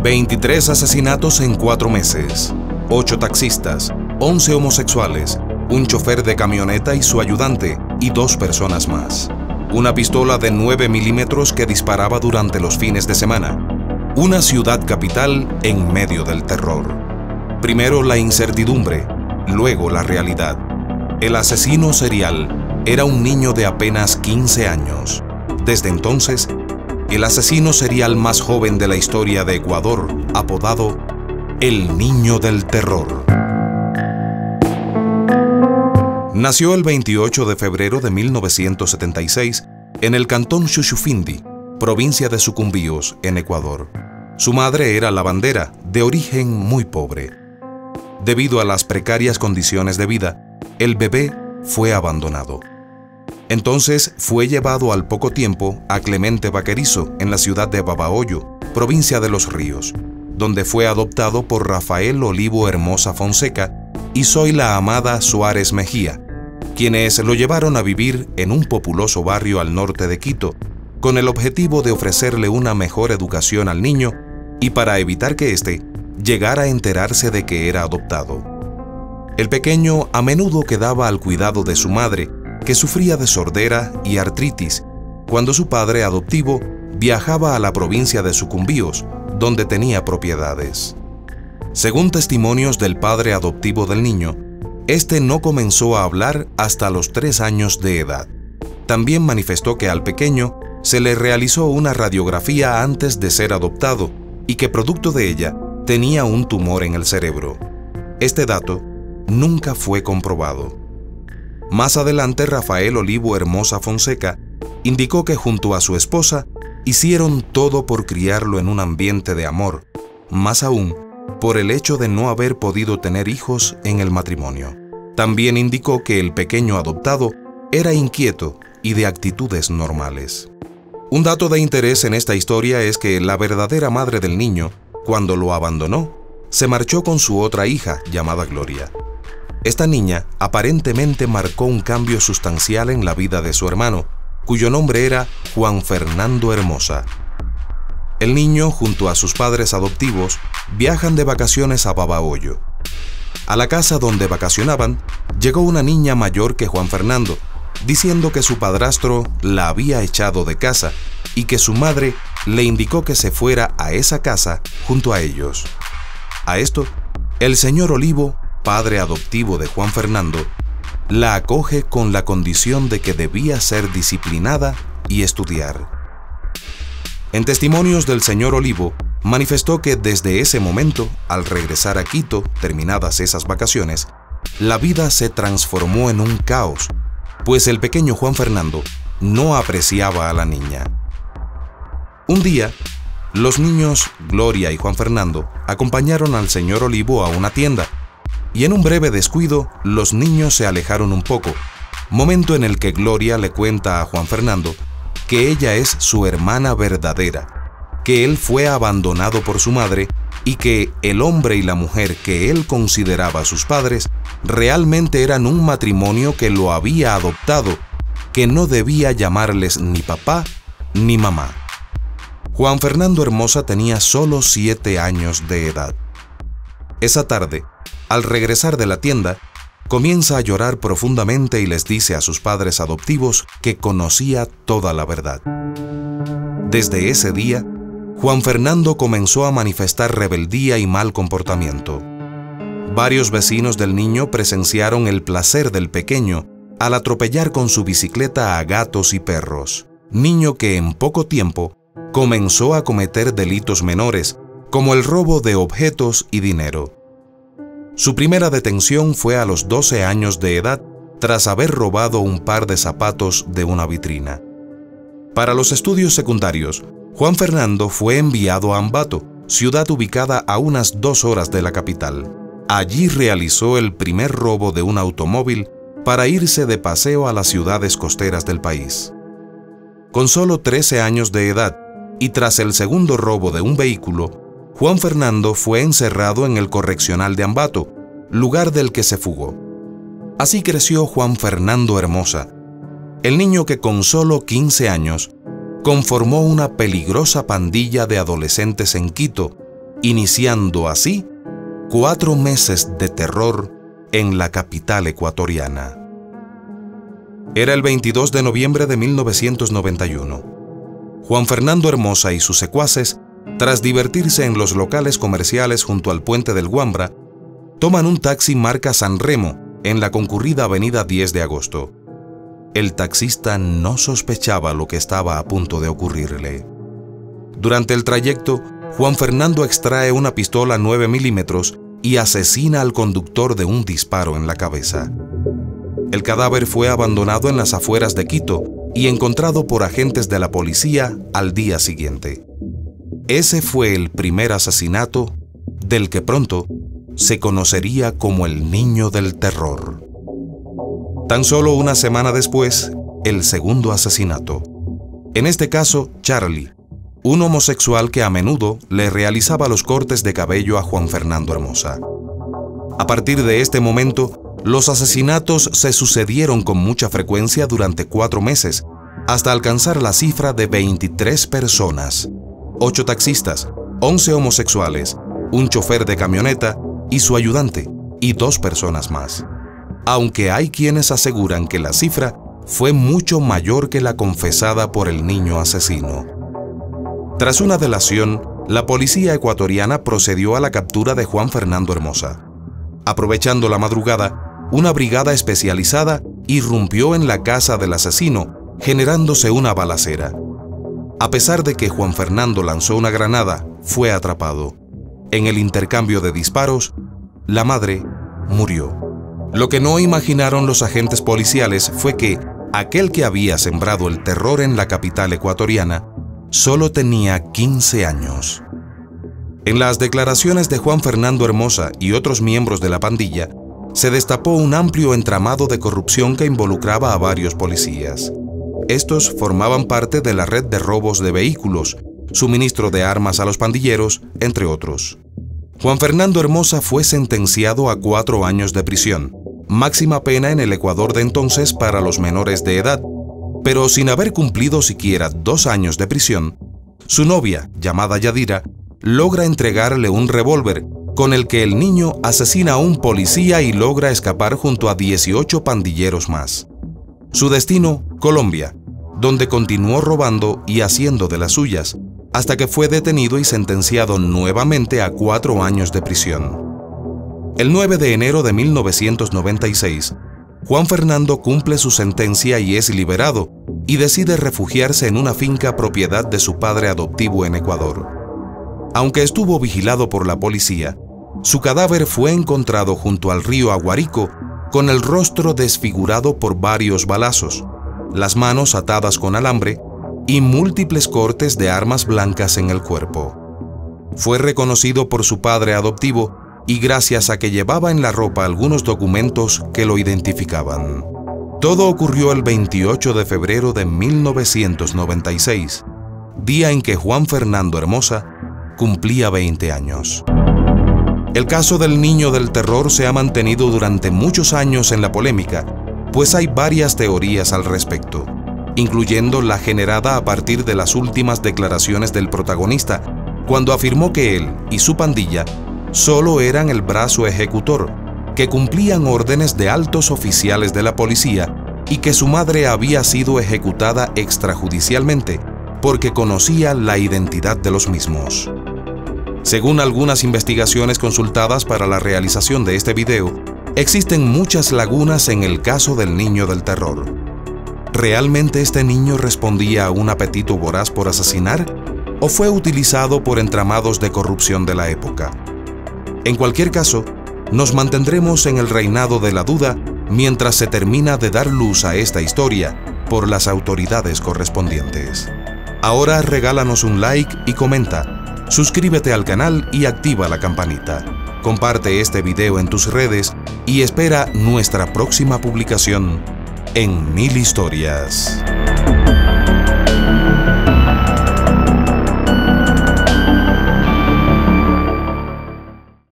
23 asesinatos en 4 meses, 8 taxistas, 11 homosexuales, un chofer de camioneta y su ayudante y 2 personas más. Una pistola de 9 milímetros que disparaba durante los fines de semana. Una ciudad capital en medio del terror. Primero la incertidumbre, luego la realidad. El asesino serial era un niño de apenas 15 años. Desde entonces, el asesino serial más joven de la historia de Ecuador, apodado el Niño del Terror. Nació el 28 de febrero de 1976 en el cantón Chuchufindi, provincia de Sucumbíos, en Ecuador. Su madre era lavandera, de origen muy pobre. Debido a las precarias condiciones de vida, el bebé fue abandonado. Entonces fue llevado al poco tiempo a Clemente Vaquerizo, en la ciudad de Babahoyo, provincia de Los Ríos, donde fue adoptado por Rafael Olivo Hermosa Fonseca y Zoila Amada Suárez Mejía, quienes lo llevaron a vivir en un populoso barrio al norte de Quito, con el objetivo de ofrecerle una mejor educación al niño y para evitar que éste llegara a enterarse de que era adoptado. El pequeño a menudo quedaba al cuidado de su madre, que sufría de sordera y artritis, cuando su padre adoptivo viajaba a la provincia de Sucumbíos, donde tenía propiedades. Según testimonios del padre adoptivo del niño, este no comenzó a hablar hasta los 3 años de edad. También manifestó que al pequeño se le realizó una radiografía antes de ser adoptado y que producto de ella tenía un tumor en el cerebro. Este dato nunca fue comprobado. Más adelante, Rafael Olivo Hermosa Fonseca indicó que junto a su esposa hicieron todo por criarlo en un ambiente de amor, más aún por el hecho de no haber podido tener hijos en el matrimonio. También indicó que el pequeño adoptado era inquieto y de actitudes normales. Un dato de interés en esta historia es que la verdadera madre del niño, cuando lo abandonó, se marchó con su otra hija llamada Gloria. Esta niña aparentemente marcó un cambio sustancial en la vida de su hermano, cuyo nombre era Juan Fernando Hermosa. El niño, junto a sus padres adoptivos, viajan de vacaciones a Babahoyo. A la casa donde vacacionaban, llegó una niña mayor que Juan Fernando, diciendo que su padrastro la había echado de casa y que su madre le indicó que se fuera a esa casa junto a ellos. A esto, el señor Olivo, padre adoptivo de Juan Fernando, la acoge con la condición de que debía ser disciplinada y estudiar. En testimonios del señor Olivo, manifestó que desde ese momento, al regresar a Quito, terminadas esas vacaciones, la vida se transformó en un caos, pues el pequeño Juan Fernando no apreciaba a la niña. Un día, los niños Gloria y Juan Fernando acompañaron al señor Olivo a una tienda, y en un breve descuido, los niños se alejaron un poco, momento en el que Gloria le cuenta a Juan Fernando que ella es su hermana verdadera, que él fue abandonado por su madre y que el hombre y la mujer que él consideraba sus padres realmente eran un matrimonio que lo había adoptado, que no debía llamarles ni papá ni mamá. Juan Fernando Hermosa tenía solo 7 años de edad. Esa tarde, al regresar de la tienda, comienza a llorar profundamente y les dice a sus padres adoptivos que conocía toda la verdad. Desde ese día, Juan Fernando comenzó a manifestar rebeldía y mal comportamiento. Varios vecinos del niño presenciaron el placer del pequeño al atropellar con su bicicleta a gatos y perros, niño que en poco tiempo comenzó a cometer delitos menores, como el robo de objetos y dinero. Su primera detención fue a los 12 años de edad, tras haber robado un par de zapatos de una vitrina. Para los estudios secundarios, Juan Fernando fue enviado a Ambato, ciudad ubicada a unas 2 horas de la capital. Allí realizó el primer robo de un automóvil para irse de paseo a las ciudades costeras del país. Con solo 13 años de edad y tras el segundo robo de un vehículo, Juan Fernando fue encerrado en el correccional de Ambato, lugar del que se fugó. Así creció Juan Fernando Hermosa, el niño que con solo 15 años conformó una peligrosa pandilla de adolescentes en Quito iniciando así 4 meses de terror en la capital ecuatoriana. Era el 22 de noviembre de 1991. Juan Fernando Hermosa y sus secuaces, tras divertirse en los locales comerciales junto al puente del Guambra, toman un taxi marca San Remo en la concurrida avenida 10 de agosto. El taxista no sospechaba lo que estaba a punto de ocurrirle. Durante el trayecto, Juan Fernando extrae una pistola 9 milímetros y asesina al conductor de un disparo en la cabeza. El cadáver fue abandonado en las afueras de Quito y encontrado por agentes de la policía al día siguiente. Ese fue el primer asesinato del que pronto se conocería como el Niño del Terror. Tan solo una semana después, el segundo asesinato. En este caso, Charlie, un homosexual que a menudo le realizaba los cortes de cabello a Juan Fernando Hermosa. A partir de este momento, los asesinatos se sucedieron con mucha frecuencia durante 4 meses, hasta alcanzar la cifra de 23 personas, 8 taxistas, 11 homosexuales, un chofer de camioneta y su ayudante, y 2 personas más. Aunque hay quienes aseguran que la cifra fue mucho mayor que la confesada por el niño asesino. Tras una delación, la policía ecuatoriana procedió a la captura de Juan Fernando Hermosa. Aprovechando la madrugada, una brigada especializada irrumpió en la casa del asesino, generándose una balacera. A pesar de que Juan Fernando lanzó una granada, fue atrapado. En el intercambio de disparos, la madre murió. Lo que no imaginaron los agentes policiales fue que aquel que había sembrado el terror en la capital ecuatoriana solo tenía 15 años. En las declaraciones de Juan Fernando Hermosa y otros miembros de la pandilla, se destapó un amplio entramado de corrupción que involucraba a varios policías. Estos formaban parte de la red de robos de vehículos, suministro de armas a los pandilleros, entre otros. Juan Fernando Hermosa fue sentenciado a 4 años de prisión, máxima pena en el Ecuador de entonces para los menores de edad, pero sin haber cumplido siquiera 2 años de prisión, su novia, llamada Yadira, logra entregarle un revólver con el que el niño asesina a un policía y logra escapar junto a 18 pandilleros más. Su destino, Colombia, donde continuó robando y haciendo de las suyas, hasta que fue detenido y sentenciado nuevamente a 4 años de prisión. El 9 de enero de 1996, Juan Fernando cumple su sentencia y es liberado, y decide refugiarse en una finca propiedad de su padre adoptivo en Ecuador. Aunque estuvo vigilado por la policía, su cadáver fue encontrado junto al río Aguarico con el rostro desfigurado por varios balazos, las manos atadas con alambre y múltiples cortes de armas blancas en el cuerpo. Fue reconocido por su padre adoptivo y gracias a que llevaba en la ropa algunos documentos que lo identificaban. Todo ocurrió el 28 de febrero de 1996, día en que Juan Fernando Hermosa cumplía 20 años. El caso del Niño del Terror se ha mantenido durante muchos años en la polémica, pues hay varias teorías al respecto, incluyendo la generada a partir de las últimas declaraciones del protagonista, cuando afirmó que él y su pandilla solo eran el brazo ejecutor, que cumplían órdenes de altos oficiales de la policía y que su madre había sido ejecutada extrajudicialmente porque conocía la identidad de los mismos. Según algunas investigaciones consultadas para la realización de este video, existen muchas lagunas en el caso del Niño del Terror. ¿Realmente este niño respondía a un apetito voraz por asesinar o fue utilizado por entramados de corrupción de la época? En cualquier caso, nos mantendremos en el reinado de la duda mientras se termina de dar luz a esta historia por las autoridades correspondientes. Ahora regálanos un like y comenta, suscríbete al canal y activa la campanita. Comparte este video en tus redes y espera nuestra próxima publicación en 1000 Historias.